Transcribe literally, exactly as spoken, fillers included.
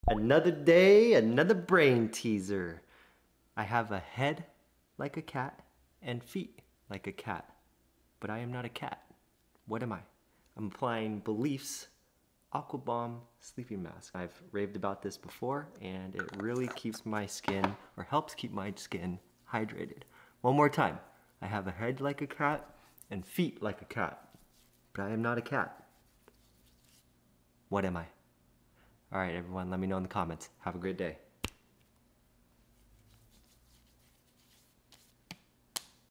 Another day, another brain teaser. I have a head like a cat and feet like a cat, but I am not a cat. What am I? I'm applying Belif's Aqua Bomb sleeping mask. I've raved about this before and it really keeps my skin, or helps keep my skin hydrated. One more time. I have a head like a cat and feet like a cat, but I am not a cat. What am I? All right, everyone, let me know in the comments. Have a great day.